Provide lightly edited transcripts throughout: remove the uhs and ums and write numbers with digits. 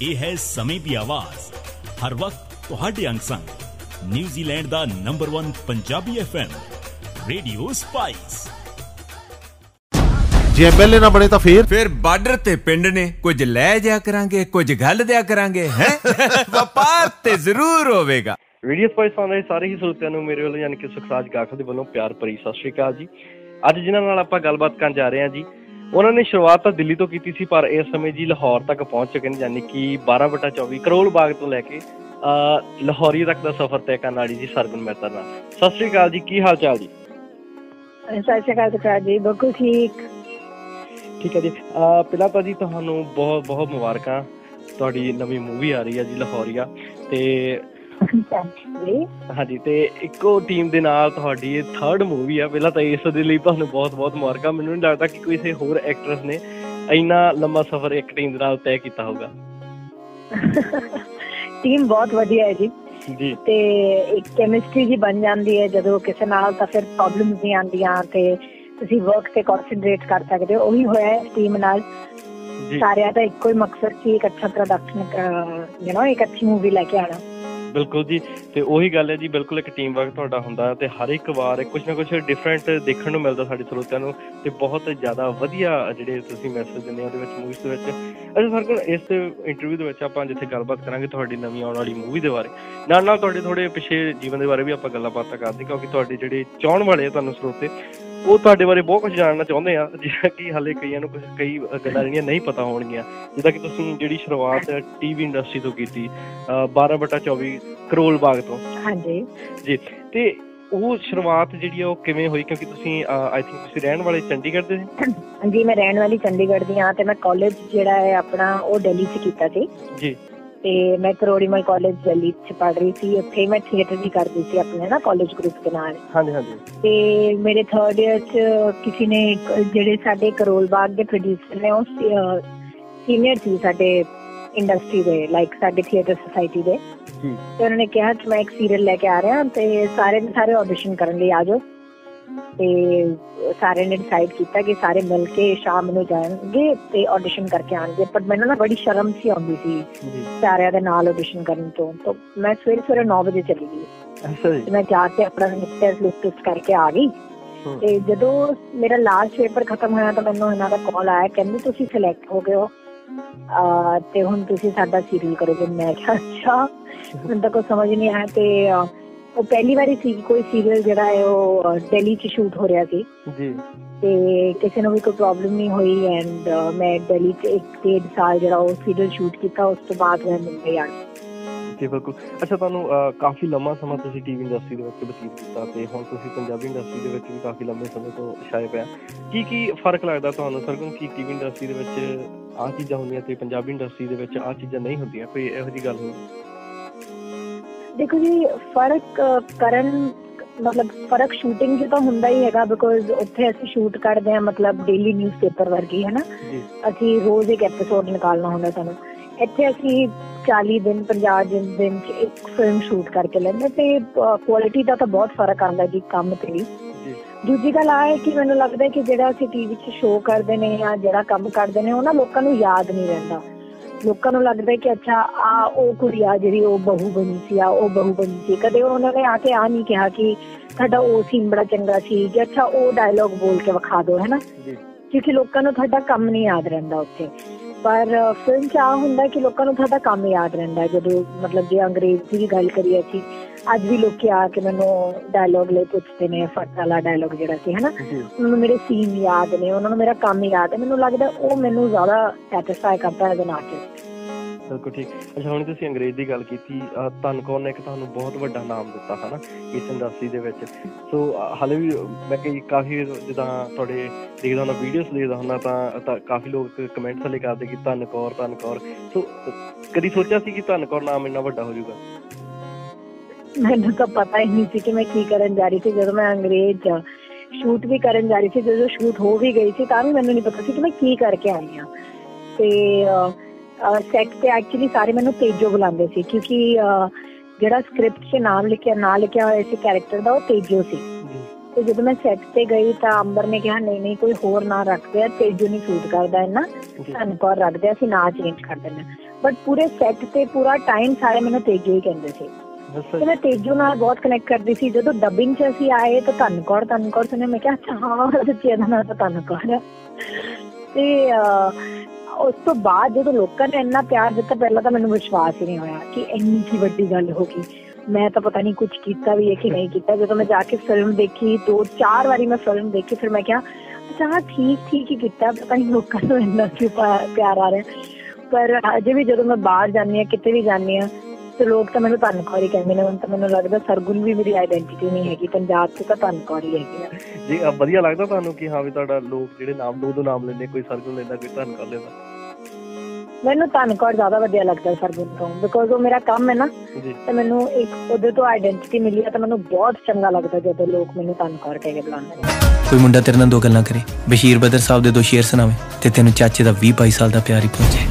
ਇਹ ਹੈ ਸਮੇਂ ਦੀ ਆਵਾਜ਼, ਹਰ ਵਕਤ ਤੁਹਾਡੇ ਅੰਗ ਸੰਗ। ਨਿਊਜ਼ੀਲੈਂਡ ਦਾ number 1 Punjabi FM radio Spice. ਜੇ ਐਮਐਲਏ ਨਾ ਬਣੇ ਤਾਂ ਫਿਰ ਬਾਰਡਰ ਤੇ ਪਿੰਡ ਨੇ, ਕੁਝ ਲੈ ਜਾ ਕਰਾਂਗੇ, ਕੁਝ ਗੱਲ ਦਿਆ ਕਰਾਂਗੇ, ਹੈ ਵਪਾਰ ਤੇ ਜ਼ਰੂਰ ਹੋਵੇਗਾ। ਰੇਡੀਓ ਸਪਾਈਸ ਸੁਣ ਰਹੇ ਸਾਰੇ ਹੀ ਸਰੋਤਿਆਂ ਨੂੰ ਮੇਰੇ ਵੱਲੋਂ ਯਾਨੀ ਕਿ ਸੁਖਰਾਜ ਗਾਖਲ ਦੇ ਵੱਲੋਂ ਪਿਆਰ ਭਰੀ ਸਤਿ ਸ਼੍ਰੀ ਅਕਾਲ ਜੀ। ਅੱਜ ਜਿਨ੍ਹਾਂ ਨਾਲ ਆਪਾਂ ਗੱਲਬਾਤ ਕਰਨ ਜਾ ਰਹੇ ਹਾਂ ਜੀ, ਉਹਨਾਂ ਨੇ ਸ਼ੁਰੂਆਤ ਤਾਂ ਦਿੱਲੀ ਤੋਂ ਕੀਤੀ ਸੀ, ਪਰ ਇਸ ਸਮੇਂ ਜੀ ਲਾਹੌਰ ਤੱਕ ਪਹੁੰਚ ਚੁੱਕੇ ਨੇ, ਯਾਨੀ ਕਿ 12/24 ਕਰੋਲ ਬਾਗ ਤੋਂ ਲੈ ਕੇ ਲਾਹੌਰੀ ਤੱਕ ਦਾ ਸਫ਼ਰ ਤੈਅ ਕਰਨ ਵਾਲੀ ਜੀ ਸਰਗੁਣ ਮਹਿਤਾ ਨਾਲ। ਸਤਿ ਸ਼੍ਰੀ ਅਕਾਲ ਜੀ, ਕੀ ਹਾਲ ਚਾਲ ਜੀ? ਸਤਿ ਸ਼੍ਰੀ ਅਕਾਲ ਸੁਖਰਾਜ ਜੀ, ਬਿਲਕੁਲ ਠੀਕ ਹੈ ਜੀ। ਪਹਿਲਾਂ ਤਾਂ ਜੀ ਤੁਹਾਨੂੰ ਬਹੁਤ ਬਹੁਤ ਮੁਬਾਰਕਾਂ, ਤੁਹਾਡੀ ਨਵੀਂ ਮੂਵੀ ਆ ਰਹੀ ਹੈ ਜੀ ਲਾਹੌਰੀਆ, ਤੇ ਹਾਂਜੀ, ਤੇ ਇੱਕੋ ਟੀਮ ਦੇ ਨਾਲ ਤੁਹਾਡੀ ਇਹ 3rd ਮੂਵੀ ਆ। ਪਹਿਲਾਂ ਤਾਂ ਇਸ ਦੇ ਲਈ ਤੁਹਾਨੂੰ ਬਹੁਤ ਬਹੁਤ ਮੁਬਾਰਕਾਂ। ਮੈਨੂੰ ਨਹੀਂ ਲੱਗਦਾ ਕਿ ਕਿਸੇ ਹੋਰ ਐਕਟਰਸ ਨੇ ਇੰਨਾ ਲੰਮਾ ਸਫ਼ਰ ਇੱਕ ਟੀਮ ਦੇ ਨਾਲ ਤੈਅ ਕੀਤਾ ਹੋਊਗਾ। ਟੀਮ ਬਹੁਤ ਵਧੀਆ ਹੈ ਜੀ, ਤੇ ਇੱਕ ਕੈਮਿਸਟਰੀ ਜੀ ਬਣ ਜਾਂਦੀ ਹੈ ਜਦੋਂ ਕਿਸੇ ਨਾਲ, ਤਾਂ ਫਿਰ ਪ੍ਰੋਬਲਮਸ ਨਹੀਂ ਆਉਂਦੀਆਂ ਤੇ ਤੁਸੀਂ ਵਰਕ ਤੇ ਕੌਨਸਨਟਰੇਟ ਕਰ ਸਕਦੇ ਹੋ। ਉਹੀ ਹੋਇਆ ਇਸ ਟੀਮ ਨਾਲ। ਸਾਰਿਆਂ ਦਾ ਇੱਕੋ ਹੀ ਮਕਸਦ ਸੀ, ਇੱਕ ਅੱਛਾ ਪ੍ਰੋਡਕਸ਼ਨ, ਇੱਕ ਅੱਛੀ ਮੂਵੀ ਲੈ ਕੇ ਆਉਣਾ। ਬਿਲਕੁਲ ਜੀ, ਤੇ ਉਹੀ ਗੱਲ ਹੈ ਜੀ, ਬਿਲਕੁਲ ਇੱਕ ਟੀਮ ਵਰਕ ਤੁਹਾਡਾ ਹੁੰਦਾ ਤੇ ਹਰ ਇੱਕ ਵਾਰ ਕੁਛ ਨਾ ਕੁਛ ਡਿਫਰੈਂਟ ਦੇਖਣ ਨੂੰ ਮਿਲਦਾ ਸਾਡੇ ਸਰੋਤਿਆਂ ਨੂੰ, ਤੇ ਬਹੁਤ ਜ਼ਿਆਦਾ ਵਧੀਆ ਜਿਹੜੇ ਤੁਸੀਂ ਮੈਸੇਜ ਦਿੰਦੇ ਹੋ ਉਹਦੇ ਵਿੱਚ, ਮੂਵੀਜ਼ ਦੇ ਵਿੱਚ। ਅੱਛਾ ਸਰਗੁਣ, ਇਸ ਇੰਟਰਵਿਊ ਦੇ ਵਿੱਚ ਆਪਾਂ ਜਿੱਥੇ ਗੱਲਬਾਤ ਕਰਾਂਗੇ ਤੁਹਾਡੀ ਨਵੀਂ ਆਉਣ ਵਾਲੀ ਮੂਵੀ ਦੇ ਬਾਰੇ, ਨਾਲ ਨਾਲ ਤੁਹਾਡੇ ਥੋੜ੍ਹੇ ਪਿਛੇ ਜੀਵਨ ਦੇ ਬਾਰੇ ਵੀ ਆਪਾਂ ਗੱਲਾਂ ਬਾਤਾਂ ਕਰਦੇ, ਕਿਉਂਕਿ ਤੁਹਾਡੇ ਜਿਹੜੇ ਚਾਹਣ ਵਾਲੇ ਆ ਤੁਹਾਨੂੰ ਸਰੋਤੇ, ਉਹ ਤੁਹਾਡੇ ਬਾਰੇ ਬਹੁਤ ਕੁਝ ਜਾਣਨਾ ਚਾਹੁੰਦੇ ਆ, ਜਿੱਦਾਂ ਕਿ ਹਾਲੇ ਕਈਆਂ ਨੂੰ ਕਈ ਗੱਲਾਂ ਜਿਹੜੀਆਂ ਨਹੀਂ ਪਤਾ ਹੋਣਗੀਆਂ। ਜਿੱਦਾਂ ਕਿ ਤੁਸੀਂ ਜਿਹੜੀ ਸ਼ੁਰੂਆਤ ਟੀਵੀ ਇੰਡਸਟਰੀ ਤੋਂ ਕੀਤੀ 12/24 ਕਰੋਲ ਬਾਗ ਤੋਂ। ਹਾਂਜੀ ਜੀ, ਤੇ ਉਹ ਸ਼ੁਰੂਆਤ ਜਿਹੜੀ ਆ ਉਹ ਕਿਵੇਂ ਹੋਈ? ਕਿਉਂਕਿ ਤੁਸੀਂ ਆਈ ਥਿੰਕ ਤੁਸੀਂ ਰਹਿਣ ਵਾਲੇ ਚੰਡੀਗੜ੍ਹ ਦੇ ਸੀ। ਜੀ, ਮੈਂ ਰਹਿਣ ਵਾਲੀ ਚੰਡੀਗੜ੍ਹ ਦੀ ਹਾਂ, ਤੇ ਮੈਂ ਕਾਲਜ ਜਿਹੜਾ ਹੈ ਆਪਣਾ ਉਹ ਦਿੱਲੀ 'ਚ ਕੀਤਾ ਸੀ ਜੀ। ਤੇ ਮੈਂ ਕਰੋੜੀਮਲ ਕਾਲਜ ਦਿੱਲੀ 'ਚ ਪੜ੍ਹ ਰਹੀ ਸੀ। ਉੱਥੇ ਮੈਂ ਥੀਏਟਰ ਵੀ ਕਰਦੀ ਸੀ ਆਪਣੇ ਨਾ ਕਾਲਜ ਗਰੁੱਪ ਦੇ ਨਾਲ। ਹਾਂਜੀ ਹਾਂਜੀ। ਤੇ ਮੇਰੇ 3rd ਈਅਰ 'ਚ ਕਿਸੇ ਨੇ, ਜਿਹੜੇ ਸਾਡੇ ਕਰੋਲ ਬਾਗ ਦੇ ਪ੍ਰੋਡਿਊਸਰ ਨੇ, ਉਹ ਸੀਨੀਅਰ ਸੀ ਸਾਡੇ ਇੰਡਸਟਰੀ ਦੇ, ਲਾਈਕ ਸਾਡੇ ਥੀਏਟਰ ਸੁਸਾਇਟੀ ਦੇ, ਤੇ ਉਹਨਾਂ ਨੇ ਕਿਹਾ ਕਿ ਮੈਂ ਇੱਕ ਸੀਰੀਅਲ ਲੈ ਕੇ ਆ ਰਿਹਾ ਤੇ ਸਾਰੇ ਆਡੀਸ਼ਨ ਕਰਨ ਲਈ ਆ ਜਾਓ। ਤੇ ਸਾਰਿਆਂ ਨੇ ਡਿਸਾਈਡ ਕੀਤਾ ਕਿ ਸਾਰੇ ਮਿਲ ਕੇ ਸ਼ਾਮ ਨੂੰ ਜਾਣਗੇ ਤੇ ਆਡੀਸ਼ਨ ਕਰਕੇ ਆਉਣਗੇ। ਪਰ ਮੈਨੂੰ ਨਾ ਬੜੀ ਸ਼ਰਮ ਸੀ ਆਉਂਦੀ ਸੀ ਸਾਰਿਆਂ ਦੇ ਨਾਲ ਆਡੀਸ਼ਨ ਕਰਨ ਤੋਂ, ਤਾਂ ਮੈਂ ਸਵੇਰੇ 9 ਵਜੇ ਚਲੀ ਗਈ। ਮੈਂ ਜਾ ਕੇ ਆਪਣਾ ਲਿਸਟ ਕਰਕੇ ਆ ਗਈ। ਤੇ ਜਦੋਂ ਮੇਰਾ ਲਾਸਟ ਪੇਪਰ ਖਤਮ ਹੋਇਆ ਤਾਂ ਮੈਨੂੰ ਇਹਨਾਂ ਦਾ ਕਾਲ ਆਇਆ, ਕਹਿੰਦੇ ਤੁਸੀਂ ਸਿਲੈਕਟ ਹੋ ਗਏ ਹੋ ਤੇ ਹੁਣ ਤੁਸੀਂ ਸਾਡਾ ਸੀਰੀਅਲ ਕਰੋਗੇ। ਮੈਂ ਕਿਹਾ ਅੱਛਾ, ਮੈਨੂੰ ਤਾਂ ਕੋਈ ਸਮਝ ਨਹੀਂ ਆਇਆ। ਤੇ ਉਹ ਪਹਿਲੀ ਵਾਰੀ ਸੀ ਕੋਈ ਸੀਰੀਅਲ ਜਿਹੜਾ ਹੈ ਉਹ ਦਿੱਲੀ 'ਚ ਸ਼ੂਟ ਹੋ ਰਿਹਾ ਸੀ ਜੀ, ਤੇ ਕਿਸੇ ਨੂੰ ਵੀ ਕੋਈ ਪ੍ਰੋਬਲਮ ਨਹੀਂ ਹੋਈ। ਐਂਡ ਮੈਂ ਦਿੱਲੀ 'ਚ 1.5 ਸਾਲ ਜਿਹੜਾ ਉਹ ਸੀਰੀਅਲ ਸ਼ੂਟ ਕੀਤਾ। ਉਸ ਤੋਂ ਬਾਅਦ ਮੈਂ ਮੁੰਬਈ ਆ ਗਈ ਜੀ। ਬਿਲਕੁਲ। ਅੱਛਾ, ਤੁਹਾਨੂੰ ਕਾਫੀ ਲੰਮਾ ਸਮਾਂ ਤੁਸੀਂ ਟੀਵੀ ਇੰਡਸਟਰੀ ਦੇ ਵਿੱਚ ਬਤੀਤ ਕੀਤਾ, ਤੇ ਹੁਣ ਤੁਸੀਂ ਪੰਜਾਬੀ ਇੰਡਸਟਰੀ ਦੇ ਵਿੱਚ ਵੀ ਕਾਫੀ ਲੰਬੇ ਸਮੇਂ ਤੋਂ ਛਾਏ ਪਿਆ। ਕੀ ਫਰਕ ਲੱਗਦਾ ਤੁਹਾਨੂੰ ਸਰਗੁਣ, ਕੀ ਟੀਵੀ ਇੰਡਸਟਰੀ ਦੇ ਵਿੱਚ ਆਹ ਚੀਜ਼ਾਂ ਹੁੰਦੀਆਂ ਤੇ ਪੰਜਾਬੀ ਇੰਡਸਟਰੀ ਦੇ ਵਿੱਚ ਆਹ ਚੀਜ਼ਾਂ ਨਹੀਂ ਹੁੰਦੀਆਂ? ਕੋਈ ਇਹੋ ਜਿਹੀ ਗੱਲ ਹੋਈ? ਦੇਖੋ ਜੀ, ਫਰਕ ਸ਼ੂਟਿੰਗ 'ਚ ਤਾਂ ਹੁੰਦਾ ਹੀ ਹੈਗਾ, ਬਿਕੋਜ਼ ਉੱਥੇ ਅਸੀਂ ਸ਼ੂਟ ਕਰਦੇ ਹਾਂ ਮਤਲਬ ਡੇਲੀ ਨਿਊਜ਼ ਪੇਪਰ ਵਰਗੀ, ਹੈ ਨਾ। ਅਸੀਂ ਰੋਜ਼ ਇੱਕ ਐਪੀਸੋਡ ਨਿਕਾਲਣਾ ਹੁੰਦਾ ਸਾਨੂੰ। ਇੱਥੇ ਅਸੀਂ 40 ਦਿਨ 50 ਦਿਨ 'ਚ ਇੱਕ ਫਿਲਮ ਸ਼ੂਟ ਕਰਕੇ ਲੈਂਦੇ, ਤੇ ਕੁਆਲਿਟੀ ਦਾ ਤਾਂ ਬਹੁਤ ਫਰਕ ਆਉਂਦਾ ਜੀ ਕੰਮ ਤੇ ਵੀ। ਦੂਜੀ ਗੱਲ ਆਹ ਹੈ ਕਿ ਮੈਨੂੰ ਲੱਗਦਾ ਕਿ ਜਿਹੜਾ ਅਸੀਂ ਟੀਵੀ 'ਚ ਸ਼ੋਅ ਕਰਦੇ ਨੇ ਜਾਂ ਜਿਹੜਾ ਕੰਮ ਕਰਦੇ ਨੇ, ਉਹ ਨਾ ਲੋਕਾਂ ਨੂੰ ਯਾਦ ਨਹੀਂ ਰਹਿੰਦਾ। ਲੋਕਾਂ ਨੂੰ ਲੱਗਦਾ ਕਿ ਅੱਛਾ ਉਹ ਕੁੜੀ ਆ ਜਿਹੜੀ ਉਹ ਬਹੂ ਬਣੀ ਸੀ, ਉਹ ਬਹੂ ਬਣੀ ਸੀ। ਕਦੇ ਉਹਨਾਂ ਨੇ ਆ ਕੇ ਆ ਨਹੀਂ ਕਿਹਾ ਕਿ ਤੁਹਾਡਾ ਉਹ ਸੀਨ ਬੜਾ ਚੰਗਾ ਸੀ, ਕਿ ਅੱਛਾ ਉਹ ਡਾਇਲੋਗ ਬੋਲ ਕੇ ਵਿਖਾ ਦਿਓ, ਹੈ ਨਾ, ਕਿਉਂਕਿ ਲੋਕਾਂ ਨੂੰ ਤੁਹਾਡਾ ਕੰਮ ਨਹੀਂ ਯਾਦ ਰਹਿੰਦਾ ਉੱਥੇ। ਪਰ ਫਿਲਮ 'ਚ ਆਹ ਹੁੰਦਾ ਕਿ ਲੋਕਾਂ ਨੂੰ ਤੁਹਾਡਾ ਕੰਮ ਯਾਦ ਰਹਿੰਦਾ। ਜਦੋਂ ਮਤਲਬ ਜੇ ਅੰਗਰੇਜ਼ ਦੀ ਵੀ ਗੱਲ ਕਰੀਏ ਅਸੀਂ, ਅੱਜ ਵੀ ਲੋਕੀ ਆ ਕੇ ਮੈਨੂੰ ਡਾਇਲੋਗ ਲਈ ਪੁੱਛਦੇ ਨੇ, ਫਟ ਵਾਲਾ ਡਾਇਲੋਗ ਜਿਹੜਾ ਸੀ, ਹੈ ਨਾ, ਉਹਨਾਂ ਨੂੰ ਮੇਰੇ ਸੀਨ ਯਾਦ ਨੇ, ਉਹਨਾਂ ਨੂੰ ਮੇਰਾ ਕੰਮ ਯਾਦ ਹੈ। ਮੈਨੂੰ ਲੱਗਦਾ ਉਹ ਮੈਨੂੰ ਜ਼ਿਆਦਾ ਸੈਟਿਸਫਾਈ ਕਰਦਾ ਐਜ਼ ਐਨ ਆਰਟਿਸਟ। ਬਿਲਕੁਲ ਠੀਕ। ਅੱਛਾ, ਹੁਣ ਤੁਸੀਂ ਅੰਗਰੇਜ਼ ਦੀ ਗੱਲ ਕੀਤੀ, ਧਨ ਕੌਰ ਨੇ ਇੱਕ ਤੁਹਾਨੂੰ ਬਹੁਤ ਵੱਡਾ ਨਾਮ ਦਿੱਤਾ ਹੈ ਨਾ ਇਸ ਇੰਡਸਟਰੀ ਦੇ ਵਿੱਚ। ਸੋ ਹਾਲੇ ਵੀ ਮੈਂ ਕਾਫੀ ਜਿੱਦਾਂ ਤੁਹਾਡੇ ਦੇਖਦਾ ਹੁੰਦਾ, ਵੀਡੀਓਜ਼ ਦੇਖਦਾ ਹੁੰਦਾ, ਤਾਂ ਕਾਫੀ ਲੋਕ ਕਮੈਂਟ ਥੱਲੇ ਕਰਦੇ ਕਿ ਧਨ ਕੌਰ। ਸੋ ਕਦੀ ਸੋਚਿਆ ਸੀ ਕਿ ਧਨ ਕੌਰ ਨਾਮ ਇੰਨਾ ਵੱਡਾ ਹੋ ਜਾਊਗਾ? ਮੈਨੂੰ ਤਾਂ ਪਤਾ ਹੀ ਨਹੀਂ ਸੀ ਕਿ ਮੈਂ ਕੀ ਕਰਨ ਜਾ ਰਹੀ ਸੀ। ਜਦੋਂ ਮੈਂ ਅੰਗਰੇਜ਼ ਸ਼ੂਟ ਵੀ ਕਰਨ ਜਾ ਰਹੀ ਸੀ, ਜਦੋਂ ਸ਼ੂਟ ਹੋ ਵੀ ਗਈ ਸੀ, ਤਾਂ ਵੀ ਮੈਨੂੰ ਨਹੀਂ ਪਤਾ ਸੀ ਕਿ ਮੈਂ ਕੀ ਕਰਕੇ ਆਈ ਹਾਂ। ਤੇ ਸੈਟ ਤੇ ਐਕਚੁਅਲੀ ਸਾਰੇ ਮੈਨੂੰ ਤੇਜੋ ਬੁਲਾਉਂਦੇ ਸੀ, ਕਿਉਂਕਿ ਜਿਹੜਾ ਸਕ੍ਰਿਪਟ 'ਚ ਨਾਂ ਲਿਖਿਆ ਹੋਇਆ ਸੀ ਕੈਰੈਕਟਰ ਦਾ, ਉਹ ਤੇਜੋ ਸੀ। ਤੇ ਜਦੋਂ ਮੈਂ ਸੈੱਟ ਤੇ ਗਈ ਤਾਂ ਅੰਬਰ ਨੇ ਕਿਹਾ ਨਹੀਂ ਕੋਈ ਹੋਰ ਨਾਂ ਰੱਖਦੇ ਆ, ਤੇਜੂ ਨਹੀਂ ਸੂਟ ਕਰਦਾ ਇੰਨਾ, ਧਨ ਕੌਰ ਰੱਖਦੇ ਆ, ਅਸੀਂ ਨਾਂ ਚੇਂਜ ਕਰ ਦਿੰਦੇ ਹਾਂ। ਬਟ ਪੂਰੇ ਸੈੱਟ ਤੇ ਪੂਰਾ ਟਾਈਮ ਸਾਰੇ ਮੈਨੂੰ ਤੇਜੂ ਹੀ ਕਹਿੰਦੇ ਸੀ ਤੇ ਮੈਂ ਤੇਜੂ ਨਾਲ ਬਹੁਤ ਕਨੈਕਟ ਕਰਦੀ ਸੀ। ਜਦੋਂ ਡਬਿੰਗ 'ਚ ਅਸੀਂ ਆਏ ਤਾਂ ਧਨ ਕੌਰ ਸੁਣਿਆ, ਮੈਂ ਕਿਹਾ ਅੱਛਾ ਹਾਂ ਸੱਚੀ ਇਹਦਾ ਨਾਂ ਤਾਂ ਧਨ ਕੌਰ ਆ। ਤੇ ਉਸ ਤੋਂ ਬਾਅਦ ਜਦੋਂ ਲੋਕਾਂ ਨੇ ਇੰਨਾ ਪਿਆਰ ਦਿੱਤਾ, ਪਹਿਲਾਂ ਤਾਂ ਮੈਨੂੰ ਵਿਸ਼ਵਾਸ ਹੀ ਨਹੀਂ ਹੋਇਆ ਕਿ ਇੰਨੀ ਕੀ ਵੱਡੀ ਗੱਲ ਹੋ ਗਈ। ਮੈਂ ਤਾਂ ਪਤਾ ਨਹੀਂ ਕੁਛ ਕੀਤਾ ਵੀ ਹੈ ਕਿ ਨਹੀਂ ਕੀਤਾ। ਜਦੋਂ ਮੈਂ ਜਾ ਕੇ ਫਿਲਮ ਦੇਖੀ 2-4 ਵਾਰੀ ਮੈਂ ਫਿਲਮ ਦੇਖੀ, ਫਿਰ ਮੈਂ ਕਿਹਾ ਅੱਛਾ ਠੀਕ ਹੀ ਕੀਤਾ, ਪਤਾ ਨਹੀਂ ਲੋਕਾਂ ਨੂੰ ਇੰਨਾ ਕਿਉਂ ਪਿਆਰ ਆ ਰਿਹਾ। ਪਰ ਅਜੇ ਵੀ ਜਦੋਂ ਮੈਂ ਬਾਹਰ ਜਾਂਦੀ ਹਾਂ, ਕਿਤੇ ਵੀ ਜਾਂਦੀ ਹਾਂ, ਤੇ ਲੋਕ ਤਾਂ ਮੈਨੂੰ ਧਨ ਕੌਰ ਹੀ ਕਹਿੰਦੇ ਨੇ। ਹੁਣ ਤਾਂ ਮੈਨੂੰ ਲੱਗਦਾ ਸਰਗੁਣ ਵੀ ਮੇਰੀ ਆਈਡੈਂਟਿਟੀ ਨਹੀਂ ਹੈਗੀ, ਪੰਜਾਬ 'ਚ ਤਾਂ ਧਨ ਕੌਰ ਹੀ ਹੈਗੀ ਆ ਜੀ। ਵਧੀਆ ਲੱਗਦਾ ਤੁਹਾਨੂੰ ਕਿ ਹਾਂ ਵੀ ਤੁਹਾਡਾ ਲੋਕ ਜਿਹੜੇ ਨਾਮ ਦੋ ਨਾਮ ਲੈਂਦੇ, ਕੋਈ ਸਰਗੁਣ ਲੈਂਦਾ, ਕੋਈ ਧਨ ਕੌਰ ਲੈਂਦਾ? ਮੈਨੂੰ ਧਨ ਕੌਰ ਜ਼ਿਆਦਾ ਵਧੀਆ ਲੱਗਦਾ ਸਰਗੁਣ ਤੋਂ, ਬਿਕੋਜ਼ ਉਹ ਮੇਰਾ ਕੰਮ ਹੈ ਨਾ, ਤੇ ਮੈਨੂੰ ਇੱਕ ਉਹਦੇ ਤੋਂ ਆਈਡੈਂਟਿਟੀ ਮਿਲੀ ਹੈ। ਤਾਂ ਮੈਨੂੰ ਬਹੁਤ ਚੰਗਾ ਲੱਗਦਾ ਜਦੋਂ ਲੋਕ ਮੈਨੂੰ ਧਨ ਕੌਰ ਕਹਿ ਕੇ ਬੁਲਾਉਂਦੇ ਨੇ। ਕੋਈ ਮੁੰਡਾ ਤੇਰੇ ਨਾਲ 2 ਗੱਲਾਂ ਕਰੇ, ਬਸ਼ੀਰ ਬਦਰ ਸਾਹਿਬ ਦੇ 2 ਸ਼ੇਰ ਸੁਣਾਵੇ ਤੇ ਤੈਨੂੰ ਚਾਚੇ ਦਾ 20-22 ਸਾਲ ਦਾ ਪਿਆਰ ਹੀ ਪਹੁੰਚੇ।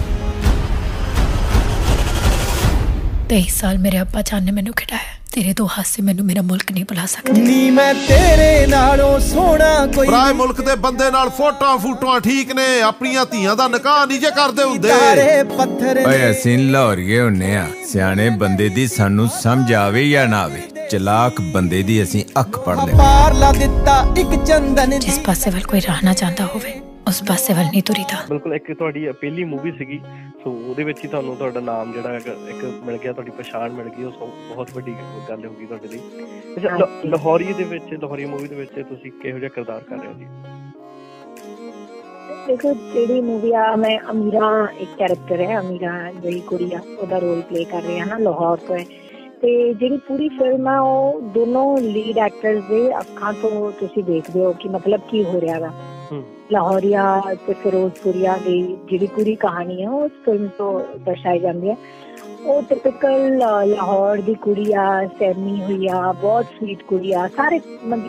23 ਸਾਲ ਮੇਰੇ ਅੱਬਾ ਜਾਨ ਨੇ ਮੈਨੂੰ ਖਿਡਾਇਆ, ਤੇਰੇ 2 ਹਾਸੇ ਮੈਨੂੰ ਮੇਰਾ ਮੁਲਕ ਨਹੀਂ ਭੁਲਾ ਸਕਦੇ। ਨੀ ਮੈਂ ਤੇਰੇ ਨਾਲੋਂ ਸੋਹਣਾ ਕੋਈ ਪਰਾਏ ਮੁਲਕ ਦੇ ਬੰਦੇ ਨਾਲ ਫੋਟੋਆਂ ਠੀਕ ਨੇ, ਆਪਣੀਆਂ ਧੀਆਂ ਦਾ ਨਿਕਾਹ ਨਹੀਂ ਜੇ ਕਰਦੇ ਹੁੰਦੇ। ਓਏ ਅਸੀਂ ਲਾਹੌਰੀਏ ਹੁੰਨੇ ਆ, ਸਿਆਣੇ ਬੰਦੇ ਦੀ ਸਾਨੂੰ ਸਮਝ ਆਵੇ ਜਾਂ ਨਾ ਆਵੇ, ਚਲਾਕ ਬੰਦੇ ਦੀ ਅਸੀਂ ਅੱਖ ਪੜ ਲੈ। ਪਾਰ ਲਾ ਦਿੱਤਾ ਇੱਕ ਚੰਦਨ ਜਿਸ ਪਾਸੇ ਵੱਲ ਕੋਈ ਰਹਿਣਾ ਚਾਹੁੰਦਾ ਹੋਵੇ ਉਸ ਪਾਸੇ ਵੱਲ ਨਹੀਂ ਤੁਰੀਦਾ। ਬਿਲਕੁਲ, ਇੱਕ ਤੁਹਾਡੀ ਪਹਿਲੀ ਮੂਵੀ ਸੀਗੀ, ਸੋ ਉਹਦੇ ਵਿੱਚ ਹੀ ਤੁਹਾਨੂੰ ਤੁਹਾਡਾ ਨਾਮ ਜਿਹੜਾ ਇੱਕ ਮਿਲ ਗਿਆ, ਤੁਹਾਡੀ ਪਛਾਣ ਮਿਲ ਗਈ, ਉਹ ਬਹੁਤ ਵੱਡੀ ਗੱਲ ਹੋ ਗਈ ਤੁਹਾਡੇ ਲਈ। ਅੱਛਾ, ਲਾਹੌਰੀ ਦੇ ਵਿੱਚ, ਲਾਹੌਰੀ ਮੂਵੀ ਦੇ ਵਿੱਚ ਤੁਸੀਂ ਕਿਹੋ ਜਿਹਾ ਕਿਰਦਾਰ ਕਰ ਰਹੇ ਹੋ ਜੀ? ਦੇਖੋ, ਜਿਹੜੀ ਮੂਵੀ ਆ, ਮੈਂ ਅਮੀਰਾ ਇੱਕ ਕੈਰੈਕਟਰ ਹੈ, ਅਮੀਰਾ ਜਿਹੜੀ ਕੁੜੀ ਆ, ਉਹਦਾ ਰੋਲ ਪਲੇ ਕਰ ਰਹੀ ਹਾਂ ਨਾ, ਲਾਹੌਰ ਤੋਂ ਹੈ। ਤੇ ਜਿਹੜੀ ਪੂਰੀ ਫਿਲਮ ਆ ਉਹ ਦੋਨੋਂ ਲੀਡ ਐਕਟਰਸ ਦੇ ਅੱਖਾਂ ਤੋਂ ਤੁਸੀਂ ਦੇਖਦੇ ਹੋ ਕਿ ਮਤਲਬ ਕੀ ਹੋ ਰਿਹਾ ਵਾ। ਲਾਹੌਰੀਆ ਤੇ ਫਿਰੋਜ਼ਪੁਰੀਆ ਦੀ ਜਿਹੜੀ ਪੂਰੀ ਕਹਾਣੀ ਹੈ ਉਸ ਫਿਲਮ ਤੋਂ ਦਰਸਾਈ ਜਾਂਦੀ ਹੈ। ਉਹ ਟਿਪੀਕਲ ਲਾਹੌਰ ਦੀ ਕੁੜੀ ਆ, ਸਹਿਮੀ ਹੋਈ ਆ, ਬਹੁਤ ਸਵੀਟ ਕੁੜੀ ਆ। ਸਾਰੇ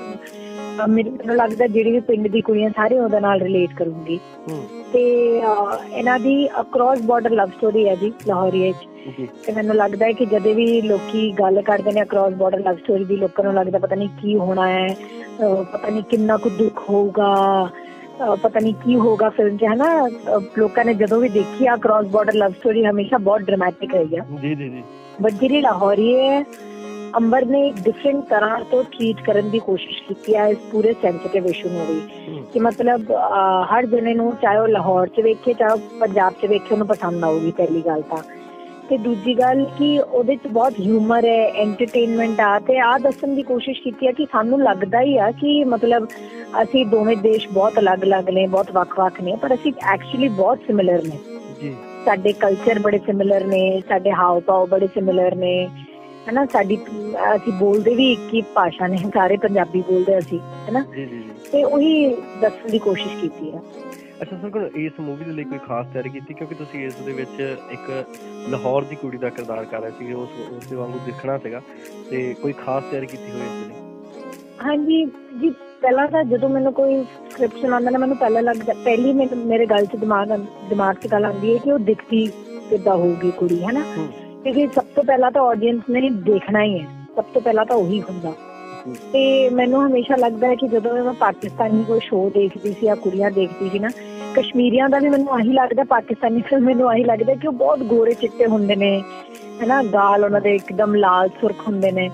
ਮੈਨੂੰ ਲੱਗਦਾ ਜਿਹੜੀ ਵੀ ਪਿੰਡ ਦੀ ਕੁੜੀਆਂ ਸਾਰੇ ਉਹਦੇ ਨਾਲ ਰਿਲੇਟ ਕਰੂੰਗੀ। ਤੇ ਇਹਨਾਂ ਦੀ ਅਕ੍ਰੋਸ ਬਾਰਡਰ ਲਵ ਸਟੋਰੀ ਹੈ ਜੀ ਲਾਹੌਰੀਏ 'ਚ। ਤੇ ਮੈਨੂੰ ਲੱਗਦਾ ਹੈ ਕਿ ਜਦੋਂ ਵੀ ਲੋਕੀ ਗੱਲ ਕਰਦੇ ਨੇ ਅਕ੍ਰੋਸ ਬਾਰਡਰ ਲਵ ਸਟੋਰੀ ਦੀ, ਲੋਕਾਂ ਨੂੰ ਲੱਗਦਾ ਪਤਾ ਨਹੀਂ ਕੀ ਹੋਣਾ ਹੈ, ਪਤਾ ਨਹੀਂ ਕਿੰਨਾ ਕੁ ਦੁੱਖ ਹੋਊਗਾ, ਪਤਾ ਨਹੀਂ ਕੀ ਹੋਊਗਾ ਫਿਲਮ 'ਚ, ਹੈ ਨਾ। ਲੋਕਾਂ ਨੇ ਜਦੋਂ ਵੀ ਦੇਖੀ ਆ ਕ੍ਰਾਸ ਬਾਰਡਰ ਲਵ ਸਟੋਰੀ ਹਮੇਸ਼ਾ ਬਹੁਤ ਡਰਾਮੈਟਿਕ ਰਹੀ ਆ। ਬਟ ਜਿਹੜੀ ਲਾਹੌਰੀ ਹੈ, ਅੰਬਰ ਨੇ ਇੱਕ ਡਿਫਰੈਂਟ ਤਰ੍ਹਾਂ ਤੋਂ ਟਰੀਟ ਕਰਨ ਦੀ ਕੋਸ਼ਿਸ਼ ਕੀਤੀ ਹੈ ਇਸ ਪੂਰੇ ਸੈਂਸਿਟਿਵ ਇਸ਼ੂ ਨੂੰ ਵੀ, ਕਿ ਮਤਲਬ ਹਰ ਜਣੇ ਨੂੰ, ਚਾਹੇ ਉਹ ਲਾਹੌਰ 'ਚ ਵੇਖੇ ਚਾਹੇ ਪੰਜਾਬ 'ਚ ਵੇਖੇ, ਉਹਨੂੰ ਪਸੰਦ ਆਊਗੀ ਪਹਿਲੀ ਗੱਲ ਤਾਂ। ਤੇ ਦੂਜੀ ਗੱਲ ਕਿ ਉਹਦੇ 'ਚ ਬਹੁਤ ਹਿਊਮਰ ਹੈ, ਐਂਟਰਟੇਨਮੈਂਟ ਆ, ਤੇ ਆਹ ਦੱਸਣ ਦੀ ਕੋਸ਼ਿਸ਼ ਕੀਤੀ ਹੈ ਕਿ ਸਾਨੂੰ ਲੱਗਦਾ ਹੀ ਆ ਕਿ ਮਤਲਬ ਅਸੀਂ ਦੋਵੇਂ ਦੇਸ਼ ਬਹੁਤ ਅਲੱਗ-ਅਲੱਗ ਨੇ, ਬਹੁਤ ਵੱਖ-ਵੱਖ ਨੇ, ਪਰ ਅਸੀਂ ਐਕਚੁਅਲੀ ਬਹੁਤ ਸਿਮਿਲਰ ਨੇ। ਸਾਡੇ ਕਲਚਰ ਬੜੇ ਸਿਮਿਲਰ ਨੇ, ਸਾਡੇ ਹਾਵ ਭਾਵ ਬੜੇ ਸਿਮਿਲਰ ਨੇ, ਹੈ ਨਾ। ਅਸੀਂ ਬੋਲਦੇ ਵੀ ਇੱਕ ਹੀ ਭਾਸ਼ਾ ਨੇ, ਸਾਰੇ ਪੰਜਾਬੀ ਬੋਲਦੇ ਅਸੀਂ, ਹੈ ਨਾ। ਤੇ ਉਹੀ ਦੱਸਣ ਦੀ ਕੋਸ਼ਿਸ਼ ਕੀਤੀ ਹੈ। ਅੱਛਾ ਸਰ, ਇਸ ਮੂਵੀ ਦੇ ਲਈ ਕੋਈ ਖਾਸ ਤਿਆਰੀ ਕੀਤੀ? ਕਿਉਂਕਿ ਤੁਸੀਂ ਇਸ ਦੇ ਵਿੱਚ ਇੱਕ ਲਾਹੌਰ ਦੀ ਕੁੜੀ ਦਾ ਕਿਰਦਾਰ ਕਰ ਰਹੇ ਸੀ, ਉਸ ਦੇ ਵਾਂਗੂ ਦਿਖਣਾ ਸੀਗਾ, ਤੇ ਕੋਈ ਖਾਸ ਤਿਆਰੀ ਕੀਤੀ ਹੋਈ ਇਸ ਲਈ? ਹਾਂਜੀ ਜੀ, ਪਹਿਲਾਂ ਤਾਂ ਜਦੋਂ ਮੈਨੂੰ ਕੋਈ ਸਕ੍ਰਿਪਟ ਸੁਣਾਉਂਦਾ ਨਾ, ਮੈਨੂੰ ਪਹਿਲਾਂ ਲੱਗਦਾ, ਪਹਿਲੀ ਮੇਰੇ ਗੱਲ 'ਚ ਦਿਮਾਗ 'ਚ ਗੱਲ ਆਉਂਦੀ ਹੈ ਕਿ ਉਹ ਦਿਖਦੀ ਕਿੱਦਾਂ ਹੋਊਗੀ ਕੁੜੀ, ਹੈ ਨਾ। ਕਿਉਂਕਿ ਸਭ ਤੋਂ ਪਹਿਲਾਂ ਤਾਂ ਆਡੀਅנਸ ਨੇ ਦੇਖਣਾ ਹੀ ਹੈ, ਸਭ ਤੋਂ ਪਹਿਲਾਂ ਤਾਂ ਉਹੀ ਹੁੰਦਾ। ਤੇ ਮੈਨੂੰ ਹਮੇਸ਼ਾ ਲੱਗਦਾ ਹੈ ਕਿ ਜਦੋਂ ਮੈਂ ਪਾਕਿਸਤਾਨੀ ਕੋਈ ਸ਼ੋਅ ਦੇਖਦੀ ਸੀ ਜਾਂ ਕੁੜੀਆਂ ਦੇਖਦੀ ਸੀ ਨਾ, ਕਸ਼ਮੀਰੀਆਂ ਦਾ ਵੀ ਮੈਨੂੰ ਆਹੀ ਲੱਗਦਾ, ਪਾਕਿਸਤਾਨੀ ਫਿਲਮ ਮੈਨੂੰ ਆਹੀ ਲੱਗਦਾ ਕਿ ਉਹ ਬਹੁਤ ਗੋਰੇ ਚਿੱਟੇ ਹੁੰਦੇ ਨੇ, ਹੈ ਨਾ, ਗਾਲ ਉਹਨਾਂ ਦੇ ਇੱਕਦਮ ਲਾਲ ਸੁਰਖ ਹੁੰਦੇ ਨੇ।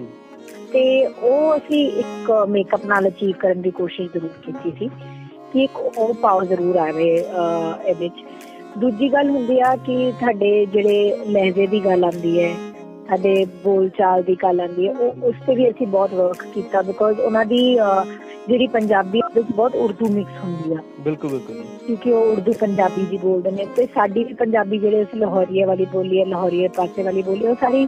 ਤੇ ਉਹ ਅਸੀਂ ਇੱਕ ਮੇਕਅਪ ਨਾਲ ਅਚੀਵ ਕਰਨ ਦੀ ਕੋਸ਼ਿਸ਼ ਜ਼ਰੂਰ ਕੀਤੀ ਸੀ ਕਿ ਇੱਕ ਉਹ ਪਾਵਰ ਜ਼ਰੂਰ ਆਵੇ ਇਹਦੇ 'ਚ। ਦੂਜੀ ਗੱਲ ਹੁੰਦੀ ਆ ਕਿ ਸਾਡੇ ਜਿਹੜੇ ਲਹਿਜੇ ਦੀ ਗੱਲ ਆਉਂਦੀ ਹੈ, ਸਾਡੇ ਬੋਲ ਚਾਲ ਦੀ ਗੱਲ ਆਉਂਦੀ ਹੈ, ਉਹ ਉਸ 'ਤੇ ਵੀ ਅਸੀਂ ਬਹੁਤ ਵਰਕ ਕੀਤਾ, ਬਿਕੋਜ਼ ਉਹਨਾਂ ਦੀ ਜਿਹੜੀ ਪੰਜਾਬੀ ਉਹਦੇ 'ਚ ਬਹੁਤ ਉਰਦੂ ਮਿਕਸ ਹੁੰਦੀ ਆ। ਬਿਲਕੁਲ, ਕਿਉਂਕਿ ਉਹ ਉਰਦੂ ਪੰਜਾਬੀ ਦੀ ਬੋਲਦੇ ਨੇ, ਤੇ ਸਾਡੀ ਵੀ ਪੰਜਾਬੀ ਜਿਹੜੇ ਅਸੀਂ ਲਾਹੌਰੀਏ ਵਾਲੀ ਬੋਲੀ ਹੈ, ਲਾਹੌਰੀਏ ਪਾਸੇ ਵਾਲੀ ਬੋਲੀ, ਉਹ ਸਾਰੀ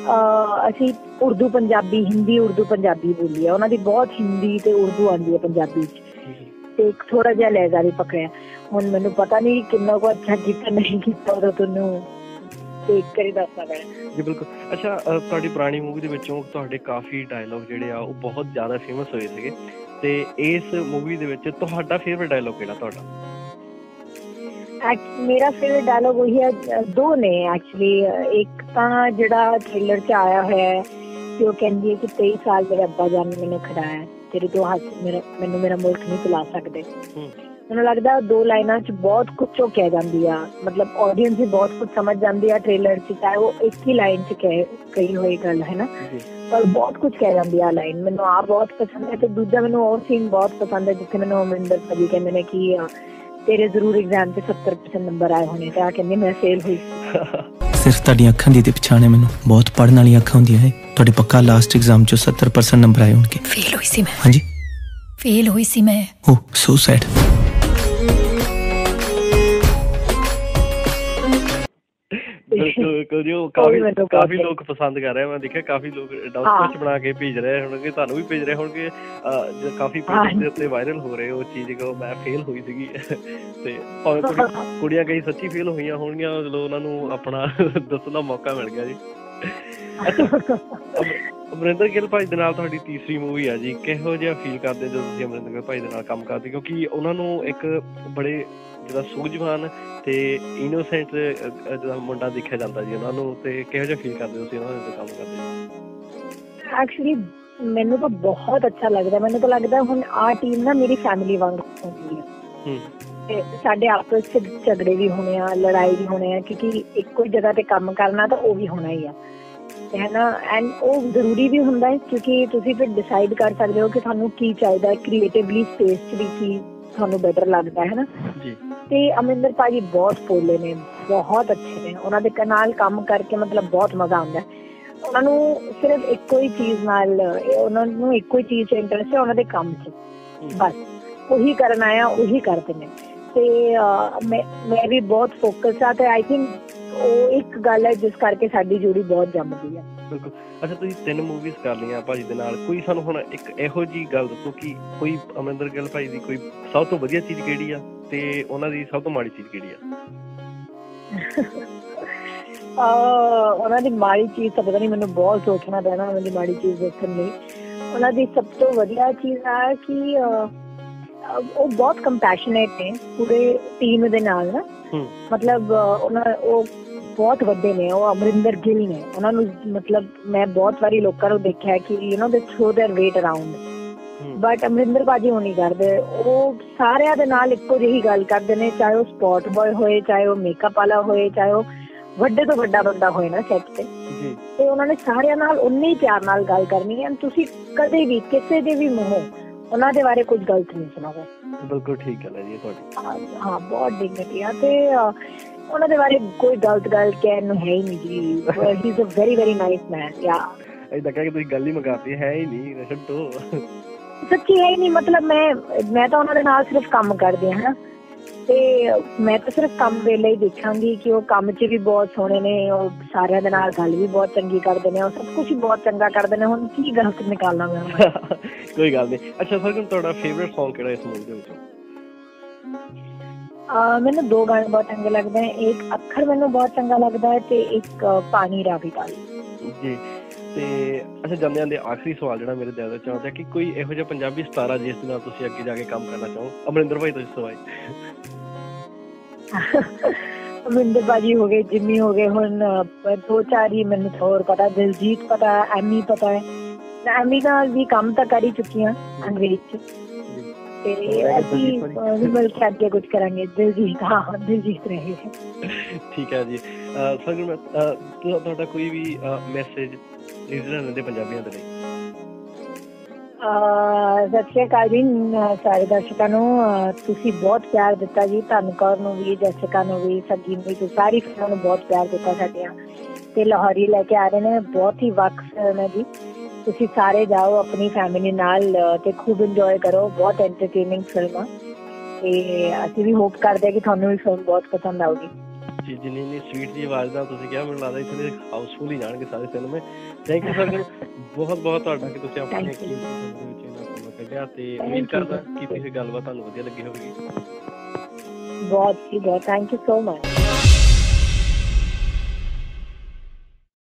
ਅਸੀਂ ਉਰਦੂ ਪੰਜਾਬੀ, ਹਿੰਦੀ ਉਰਦੂ ਪੰਜਾਬੀ ਬੋਲੀ ਹੈ। ਉਹਨਾਂ ਦੀ ਬਹੁਤ ਹਿੰਦੀ ਤੇ ਉਰਦੂ ਆਉਂਦੀ ਹੈ ਪੰਜਾਬੀ 'ਚ, ਤੇ ਇੱਕ ਥੋੜਾ ਜਿਹਾ ਲਹਿਜਾ ਵੀ ਪਕੜਿਆ। ਹੁਣ ਮੈਨੂੰ ਪਤਾ ਨਹੀਂ ਕਿੰਨਾ ਕੁ ਅੱਛਾ ਕੀਤਾ ਨਹੀਂ ਕੀਤਾ, ਉਹਦਾ ਤੁਹਾਨੂੰ ਦੇਖ ਕਰ ਹੀ ਦੱਸਣਾ ਪੈਣਾ ਜੀ। ਬਿਲਕੁਲ। ਅੱਛਾ, ਤੁਹਾਡੀ ਪੁਰਾਣੀ ਮੂਵੀ ਦੇ ਵਿੱਚੋਂ ਤੁਹਾਡੇ ਕਾਫੀ ਡਾਇਲੋਗ ਜਿਹੜੇ ਆ ਉਹ ਬਹੁਤ ਜ਼ਿਆਦਾ ਫੇਮਸ ਹੋਏ ਸੀਗੇ, ਤੇ ਇਸ ਮੂਵੀ ਦੇ ਵਿੱਚ ਤੁਹਾਡਾ ਫੇਵਰਟ ਡਾਇਲੋਗ ਕਿਹੜਾ ਤੁਹਾਡਾ? ਮੇਰਾ ਫੇਵਰਟ ਡਾਇਲੋਗ ਉਹੀ ਹੈ, ਦੋ ਨੇ ਐਕਚੁਅਲੀ। ਇੱਕ ਤਾਂ ਜਿਹੜਾ ਟ੍ਰੇਲਰ 'ਚ ਆਇਆ ਹੋਇਆ ਹੈ ਕਿ ਉਹ ਕਹਿੰਦੀ ਹੈ ਕਿ 23 ਸਾਲ ਮੇਰੇ ਅੱਬਾ ਜਾਨ ਨੇ ਮੈਨੂੰ ਖਿਡਾਇਆ, ਤੇਰੇ ਤੋਂ ਹੱਥ ਮੈਨੂੰ ਮੇਰਾ ਮੁਲਕ ਨਹੀਂ ਭੁਲਾ ਸਕਦੇ। ਮੈਨੂੰ ਲੱਗਦਾ 2 ਲਾਈਨਾਂ 'ਚ ਬਹੁਤ ਕੁਛ ਉਹ ਕਹਿ ਜਾਂਦੀ ਆ, ਮਤਲਬ ਆਡੀਅנס ਵੀ ਬਹੁਤ ਕੁਛ ਸਮਝ ਜਾਂਦੀ ਆ ਟ੍ਰੇਲਰ 'ਚ, ਚਾਹੇ ਉਹ ਇੱਕ ਹੀ ਲਾਈਨ 'ਚ ਕਹੀ ਹੋਈ ਗੱਲ ਹੈ ਨਾ, ਪਰ ਬਹੁਤ ਕੁਛ ਕਹਿ ਜਾਂਦੀ ਆ ਲਾਈਨ। ਮੈਨੂੰ ਆਪ ਬਹੁਤ ਪਸੰਦ ਹੈ। ਤੇ ਦੂਜਾ ਮੈਨੂੰ ਉਹ ਸੀਨ ਬਹੁਤ ਪਸੰਦ ਹੈ ਜਿੱਥੇ ਮੈਨੂੰ ਅਮਰਿੰਦਰ ਭਾਜੀ ਕਹਿੰਦੇ ਨੇ ਕਿ ਤੇਰੇ ਜ਼ਰੂਰ ਐਗਜ਼ਾਮ 'ਚ 70% ਨੰਬਰ ਆਏ ਹੋਣੇ, ਤੇ ਆ ਕਹਿੰਦੀ ਮੈਂ ਫੇਲ ਹੋਈ। ਸਿਰਫ ਤੁਹਾਡੀਆਂ ਅੱਖਾਂ ਦੀ ਤੇ ਪਛਾਣ ਹੈ ਮੈਨੂੰ, ਬਹੁਤ ਪੜ੍ਹਨ ਵਾਲੀਆਂ ਅੱਖਾਂ ਹੁੰਦੀਆਂ ਹੈ ਤੁਹਾਡੇ। ਪੱਕਾ ਲਾਸਟ ਐਗਜ਼ਾਮ 'ਚ 70% ਨੰਬਰ ਆਏ ਹੋਣਗੇ। ਫੇਲ ਹੋਈ ਸੀ ਮੈਂ। ਹਾਂਜੀ ਫੇਲ ਹੋਈ ਸੀ ਮੈਂ। Oh so sad. ਬਿਲਕੁਲ ਜੀ, ਉਹ ਕਾਫੀ ਲੋਕ ਪਸੰਦ ਕਰ ਰਹੇ। ਮੈਂ ਦੇਖਿਆ ਕਾਫੀ ਲੋਕ ਡਾਕੂਮੈਂਟ ਬਣਾ ਕੇ ਭੇਜ ਰਹੇ ਹੋਣਗੇ, ਤੁਹਾਨੂੰ ਵੀ ਭੇਜ ਰਹੇ ਹੋਣਗੇ, ਕਾਫੀ ਪੇਜ ਦੇ ਉੱਤੇ ਵਾਇਰਲ ਹੋ ਰਹੇ ਉਹ ਚੀਜ਼ ਕਿ ਮੈਂ ਫੇਲ ਹੋਈ ਸੀਗੀ। ਤੇ ਭਾਵੇਂ ਕੁੜੀਆਂ ਕਈ ਸੱਚੀ ਫੇਲ ਹੋਈਆਂ ਹੋਣਗੀਆਂ, ਚਲੋ ਉਹਨਾਂ ਨੂੰ ਆਪਣਾ ਦੱਸਣ ਦਾ ਮੌਕਾ ਮਿਲ ਗਿਆ ਜੀ। ਅਮਰਿੰਦਰ ਗਿੱਲ ਭਾਈ ਦੇ ਨਾਲ ਤੁਹਾਡੀ ਤੀਸਰੀ ਮੂਵੀ ਆ ਜੀ, ਕਿਹੋ ਜਿਹਾ ਫੀਲ ਕਰਦੇ ਜਦੋਂ ਤੁਸੀਂ ਅਮਰਿੰਦਰ ਗਿੱਲ ਭਾਈ ਦੇ ਨਾਲ ਕੰਮ ਕਰਦੇ? ਕਿਉਂਕਿ ਉਹਨਾਂ ਨੂੰ ਇੱਕ ਬੜੇ ਜਿਹੜਾ ਸੂਝਵਾਨ ਤੇ ਇਨੋਸੈਂਟ ਜਿਹੜਾ ਮੁੰਡਾ ਦੇਖਿਆ ਜਾਂਦਾ ਜੀ ਉਹਨਾਂ ਨੂੰ, ਤੇ ਕਿਹੋ ਜਿਹਾ ਫੀਲ ਕਰਦੇ ਤੁਸੀਂ ਉਹਨਾਂ ਦੇ ਕੰਮ ਕਰਦੇ? ਐਕਚੁਅਲੀ ਮੈਨੂੰ ਤਾਂ ਬਹੁਤ ਅੱਛਾ ਲੱਗਦਾ। ਮੈਨੂੰ ਤਾਂ ਲੱਗਦਾ ਹੁਣ ਆਹ ਟੀਮ ਨਾ ਮੇਰੀ ਫੈਮਿਲੀ ਵਾਂਗ ਹੁੰਦੀ ਹੈ। ਤੇ ਸਾਡੇ ਆਪਸ 'ਚ ਝਗੜੇ ਵੀ ਹੋਣੇ ਆ, ਲੜਾਈ ਵੀ ਹੋਣੇ ਆ, ਕਿਉਂਕਿ ਇੱਕੋ ਹੀ ਜਗ੍ਹਾ ਤੇ ਕੰਮ ਕਰਨਾ ਤਾਂ ਉਹ ਵੀ ਹੋਣਾ ਹੀ ਆ, ਹੈ ਨਾ। ਐਂਡ ਉਹ ਜ਼ਰੂਰੀ ਵੀ ਹੁੰਦਾ ਹੈ ਕਿਉਂਕਿ ਤੁਸੀਂ ਫਿਰ ਡਿਸਾਈਡ ਕਰ ਸਕਦੇ ਹੋ ਕਿ ਤੁਹਾਨੂੰ ਕੀ ਚਾਹੀਦਾ, ਕ੍ਰੀਏਟਿਵਲੀ ਸਪੇਸ 'ਚ ਵੀ ਕੀ ਤੁਹਾਨੂੰ ਬੈਟਰ ਲੱਗਦਾ ਹੈ ਨਾ। ਤੇ ਅਮਰਿੰਦਰ ਭਾਜੀ ਬਹੁਤ ਪੋਲੇ ਨੇ, ਬਹੁਤ ਅੱਛੇ ਨੇ। ਉਹਨਾਂ ਦੇ ਨਾਲ ਕੰਮ ਕਰਕੇ ਮਤਲਬ ਬਹੁਤ ਮਜ਼ਾ ਆਉਂਦਾ। ਉਹਨਾਂ ਨੂੰ ਸਿਰਫ ਇੱਕੋ ਹੀ ਚੀਜ਼ ਨਾਲ, ਉਹਨਾਂ ਨੂੰ ਇੱਕੋ ਹੀ ਚੀਜ਼ 'ਚ ਇੰਟਰਸਟ ਹੈ, ਉਹਨਾਂ ਦੇ ਕੰਮ 'ਚ, ਬਸ ਉਹੀ ਕਰਨ ਆਇਆ ਉਹੀ ਕਰਦੇ ਨੇ। ਤੇ ਮੈਂ ਵੀ ਬਹੁਤ ਫੋਕਸ ਆ, ਤੇ ਆਈ ਥਿੰਕ ਉਹ ਇੱਕ ਗੱਲ ਹੈ ਜਿਸ ਕਰਕੇ ਸਾਡੀ ਜੋੜੀ ਬਹੁਤ ਜੰਮਦੀ ਹੈ। ਬਿਲਕੁਲ। ਅੱਛਾ, ਤੁਸੀਂ 3 ਮੂਵੀਜ਼ ਕਰ ਲਈਆਂ ਭਾਜੀ ਦੇ ਨਾਲ, ਕੋਈ ਸਾਨੂੰ ਹੁਣ ਇੱਕ ਇਹੋ ਜਿਹੀ ਗੱਲ ਦੱਸੋ ਕਿ ਕੋਈ ਅਮਰਿੰਦਰ ਗਿੱਲ ਭਾਈ ਦੀ ਕੋਈ ਸਭ ਤੋਂ ਵਧੀਆ ਚੀਜ਼ ਕਿਹੜੀ ਆ ਤੇ ਉਹਨਾਂ ਦੀ ਸਭ ਤੋਂ ਮਾੜੀ ਚੀਜ਼ ਕਿਹੜੀ ਆ? ਉਹਨਾਂ ਦੀ ਮਾੜੀ ਚੀਜ਼ ਤਾਂ ਪਤਾ ਨਹੀਂ, ਮੈਨੂੰ ਬਹੁਤ ਸੋਚਣਾ ਪੈਣਾ ਉਹਨਾਂ ਦੀ ਮਾੜੀ ਚੀਜ਼ ਦੇਖਣ ਲਈ। ਉਹਨਾਂ ਦੀ ਸਭ ਤੋਂ ਵਧੀਆ ਚੀਜ਼ ਆ ਕਿ ਉਹ ਬਹੁਤ ਕੰਪੈਸ਼ਨੇਟ ਨੇ ਪੂਰੇ ਟੀਮ ਦੇ ਨਾਲ ਨਾ। ਮਤਲਬ ਉਹ ਬਹੁਤ ਵੱਡੇ ਨੇ, ਉਹ ਅਮਰਿੰਦਰ ਗਿੱਲ ਨੇ। ਉਹਨਾਂ ਨੂੰ ਮਤਲਬ ਮੈਂ ਬਹੁਤ ਵਾਰੀ ਲੋਕਾਂ ਨੂੰ ਦੇਖਿਆ ਕਿ they threw their weight around, but Amarinder ਭਾਜੀ ਉਹ ਨਹੀਂ ਕਰਦੇ। ਉਹ ਸਾਰਿਆਂ ਦੇ ਨਾਲ ਇੱਕੋ ਜਿਹੀ ਗੱਲ ਕਰਦੇ ਨੇ, ਚਾਹੇ ਉਹ ਸਪੋਟ ਬॉय ਹੋਏ, ਚਾਹੇ ਉਹ ਮੇਕਅਪ ਵਾਲਾ ਹੋਏ, ਚਾਹੇ ਉਹ ਵੱਡੇ ਤੋਂ ਵੱਡਾ ਬੰਦਾ ਹੋਏ ਨਾ ਸੈੱਟ ਤੇ ਉਹਨਾਂ ਨੇ ਸਾਰਿਆਂ ਨਾਲ ਉਨੇ ਹੀ ਪਿਆਰ ਨਾਲ ਗੱਲ ਕਰਨੀ ਹੈ। ਤੁਸੀਂ ਕਦੇ ਵੀ ਕਿਸੇ ਦੇ ਵੀ ਮੂੰਹੋਂ ਉਹਨਾਂ ਦੇ ਬਾਰੇ ਕੁਝ ਗਲਤ ਨਹੀਂ ਸੁਣੋਗੇ। ਬਿਲਕੁਲ ਠੀਕ ਗੱਲ ਹੈ ਜੀ ਤੁਹਾਡੀ। ਹਾਂ, ਬਹੁਤ ਡਿਗਨਿਟੀ ਆ ਤੇ ਉਹਨਾਂ ਦੇ ਬਾਰੇ ਕੋਈ ਗਲਤ ਗੱਲ ਕਹਿਣ ਨੂੰ ਹੈ ਹੀ ਨਹੀਂ ਜੀ। He is a very very nice man. ਯਾ ਏਦਾਂ ਕਹਿ ਕੇ ਤੁਸੀਂ ਗੱਲ ਹੀ ਮੁਕਾਤੀ, ਹੈ ਹੀ ਨਹੀਂ ਛੱਡੋ, ਸੱਚੀ ਹੈ ਹੀ ਨਹੀਂ। ਮਤਲਬ ਮੈਂ ਤਾਂ ਉਹਨਾਂ ਦੇ ਨਾਲ ਸਿਰਫ ਕੰਮ ਕਰਦੀ ਹਾਂ, ਤੇ ਮੈਂ ਤਾਂ ਸਿਰਫ ਕੰਮ ਵੇਲੇ ਹੀ ਦੇਖਾਂਗੀ ਕਿ ਉਹ ਕੰਮ 'ਚ ਵੀ ਬਹੁਤ ਸੋਹਣੇ ਨੇ, ਉਹ ਸਾਰਿਆਂ ਦੇ ਨਾਲ ਗੱਲ ਵੀ ਬਹੁਤ ਚੰਗੀ ਕਰਦੇ ਨੇ, ਉਹ ਸਭ ਕੁਛ ਹੀ ਬਹੁਤ ਚੰਗਾ ਕਰਦੇ ਨੇ। ਹੁਣ ਕੀ ਗਲਤ ਨਿਕਾਲਣਾ ਮੈਂ? ਕੋਈ ਗੱਲ ਨਹੀਂ। ਅੱਛਾ ਸਰ, ਤੁਹਾਡਾ ਫੇਵਰੇਟ ਸੌਂਗ ਕਿਹੜਾ ਇਸ ਮੂਵੀ ਦੇ ਵਿੱਚੋਂ? ਮੈਨੂੰ 2 ਗਾਣੇ ਬਹੁਤ ਚੰਗੇ ਲੱਗਦੇ ਨੇ। ਇੱਕ ਅੱਖਰ ਮੈਨੂੰ ਬਹੁਤ ਚੰਗਾ ਲੱਗਦਾ ਹੈ ਤੇ ਇੱਕ ਪਾਣੀ ਰਾਵੀ ਕਾਲੀ ਜੀ। ਤੇ ਅੱਛਾ, ਜਾਂਦੇ ਜਾਂਦੇ ਆਖਰੀ ਸਵਾਲ ਜਿਹੜਾ ਮੇਰੇ ਦਿਲ ਵਿੱਚ ਆਉਂਦਾ ਕਿ ਕੋਈ ਇਹੋ ਜਿਹਾ ਪੰਜਾਬੀ ਸਤਾਰਾ ਜਿਸ ਦੇ ਨਾਲ ਤੁਸੀਂ ਅੱਗੇ ਜਾ ਕੇ ਕੰਮ ਕਰਨਾ ਚਾਹੋ ਅਮਰਿੰਦਰ ਭਾਈ ਤੋਂ ਸਿਵਾਏ? ਅਮਰਿੰਦਰ ਭਾਜੀ ਹੋ ਗਏ, ਜਿੰਮੀ ਹੋ ਗਏ, ਹੁਣ 2-4 ਹੀ ਮੈਨੂੰ ਹੋਰ ਪਤਾ। ਦਿਲਜੀਤ ਪਤਾ, ਐਮੀ ਪਤਾ ਹੈ। ਐਮੀ ਨਾਲ ਵੀ ਕੰਮ ਤਾਂ ਕਰ ਹੀ ਚੁੱਕੀ ਹਾਂ ਅੰਗਰੇਜ਼ 'ਚ, ਤੇ ਅਸੀਂ ਵੀ ਮਿਲ ਕੇ ਅੱਗੇ ਕੁਝ ਕਰਾਂਗੇ। ਦਿਲਜੀਤ, ਹਾਂ ਦਿਲਜੀਤ ਰਹੇ। ਠੀਕ ਹੈ ਜੀ। ਸਰ, ਤੁਹਾਡਾ ਕੋਈ ਵੀ ਮੈਸੇਜ ਨਿਊਜ਼ੀਲੈਂਡ ਦੇ ਪੰਜਾਬੀਆਂ ਦੇ ਲਈ? ਸਤਿ ਸ਼੍ਰੀ ਅਕਾਲ ਜੀ ਸਾਰੇ ਦਰਸ਼ਕਾਂ ਨੂੰ। ਤੁਸੀਂ ਬਹੁਤ ਪਿਆਰ ਦਿੱਤਾ ਜੀ, ਧੰਨ ਕੌਰ ਨੂੰ ਵੀ, ਜੈਸਿਕਾ ਨੂੰ ਵੀ, ਸੱਗੀ ਨੂੰ ਵੀ, ਸਾਰੀ ਫਿਲਮਾਂ ਨੂੰ ਬਹੁਤ ਪਿਆਰ ਦਿੱਤਾ ਸਾਡੀਆਂ। ਤੇ ਲਾਹੌਰੀ ਲੈ ਕੇ ਆ ਰਹੇ ਨੇ, ਬਹੁਤ ਹੀ ਵਕਤ ਫਿਲਮ ਹੈ ਜੀ। ਤੁਸੀਂ ਸਾਰੇ ਜਾਓ ਆਪਣੀ ਫੈਮਿਲੀ ਨਾਲ ਤੇ ਖੂਬ ਇੰਜੋਏ ਕਰੋ। ਬਹੁਤ ਐਂਟਰਟੇਨਿੰਗ ਫਿਲਮ ਆ ਤੇ ਅਸੀਂ ਵੀ ਹੋਪ ਕਰਦੇ ਹਾਂ ਕਿ ਤੁਹਾਨੂੰ ਵੀ ਫਿਲਮ ਬਹੁਤ ਪਸੰਦ ਆਊਗੀ ਜੀ। ਜਿੰਨੀ ਸਵੀਟ ਜੀ ਆਵਾਜ਼ ਨਾਲ ਤੁਸੀਂ ਕਿਹਾ, ਮੈਨੂੰ ਲੱਗਦਾ ਇੱਥੇ ਹਾਊਸਫੁੱਲ ਹੀ ਜਾਣਗੇ ਸਾਰੇ ਸਿਨੇਮੇ। ਥੈਂਕ ਯੂ ਸਰ, ਬਹੁਤ ਬਹੁਤ ਤੁਹਾਡਾ ਕਿ ਤੁਸੀਂ ਆਪਣੇ ਕੀਮਤੀ ਸਮੇਂ ਦੇ ਵਿੱਚ ਇੰਨਾ ਸਮਾਂ ਕੱਢਿਆ, ਤੇ ਉਮੀਦ ਕਰਦਾ ਕਿ ਇਹ ਗੱਲਬਾਤ ਤੁਹਾਨੂੰ ਵਧੀਆ ਲੱਗੀ ਹੋਵੇਗੀ। ਬਹੁਤ ਜੀ ਬਹੁਤ ਥੈਂਕ ਯੂ ਸੋ ਮਚ।